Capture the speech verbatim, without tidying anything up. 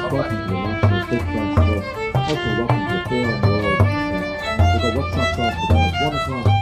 welcome to the National Book Festival. Also welcome to the Forum World. Uh, we've got workshops on today at one o'clock.